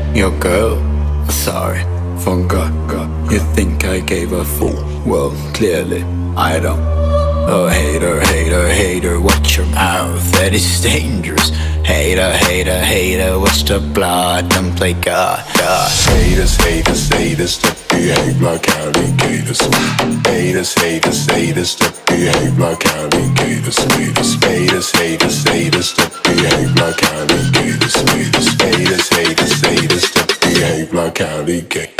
Your girl? Sorry, forgot. You think I gave a fool? Well, clearly I don't. Oh, hater, watch your mouth, that is dangerous. Hater, watch the blood, don't play God. Haters that behave like alligators. Haters that behave like alligators. Haters that behave like alligators. Haters that behave like alligators.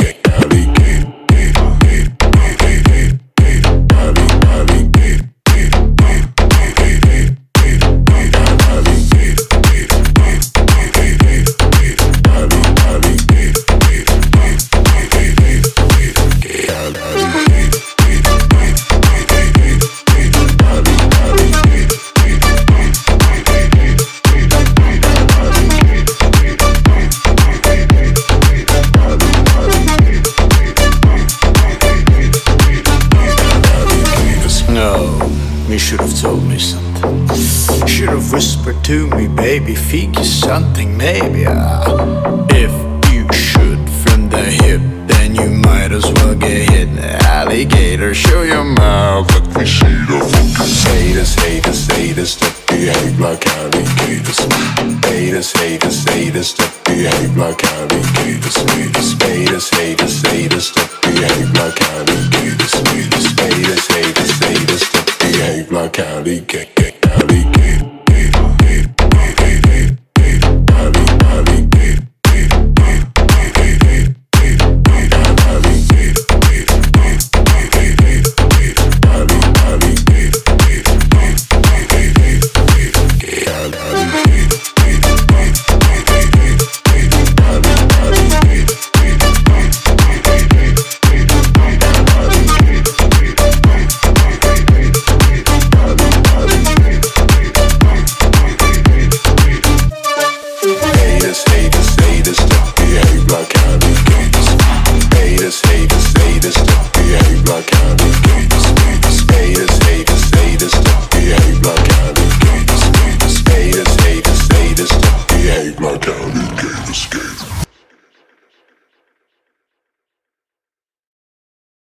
You should've told me something. Should've whispered to me, baby, feed you something, maybe. If you should from the hip, then you might as well get hit. Alligator, show your mouth, let me see the fucking Haters that behave like alligators. Haters that behave like alligators. Haters that behave like alligators. Haters that behave like alligators.